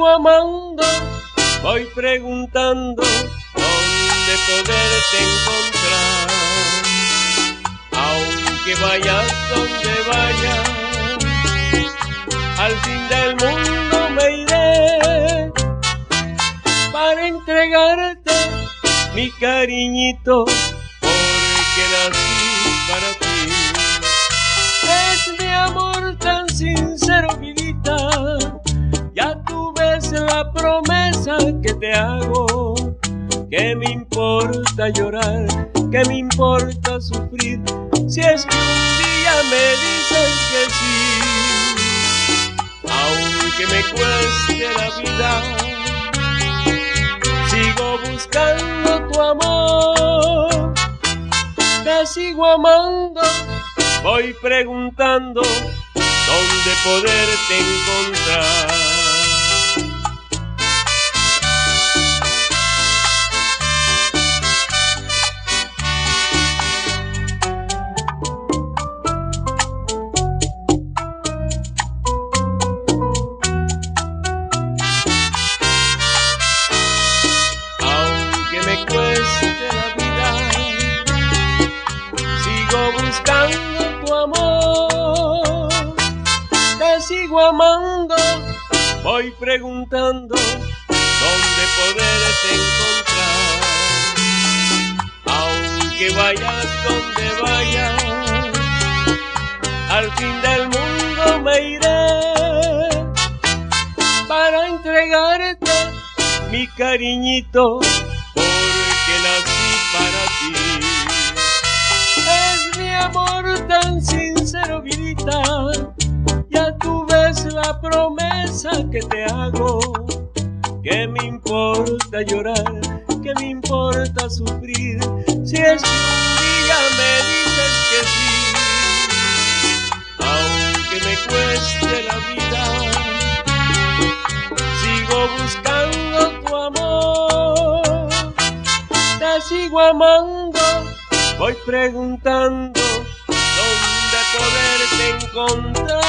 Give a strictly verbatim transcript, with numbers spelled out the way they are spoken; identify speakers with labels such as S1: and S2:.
S1: sigo amando, voy preguntando dónde poderte encontrar. Aunque vayas donde vayas, al fin del mundo me iré para entregarte mi cariñito, porque nací para ti. Es mi amor tan sincero, vidita, ya tú ves la promesa que te hago. ¿Qué me importa llorar? ¿Qué me importa sufrir? Si es que un día me dices que sí. Aunque me cueste la vida, sigo buscando tu amor. Te sigo amando, voy preguntando dónde poderte encontrar. Aunque me cueste la vida, sigo buscando tu amor. Te sigo amando, voy preguntando dónde poderte encontrar. Aunque vayas donde vayas, al fin del mundo me iré para entregarte mi cariñito, porque nací para ti. Es mi amor tan sincero, vidita, ya tú ves la promesa que te hago. ¿Qué me importa llorar? ¿Qué me importa sufrir? Si es que un día me dices que sí. Aunque me cueste la vida, sigo buscando tu amor. Te sigo amando, voy preguntando dónde poderte encontrar.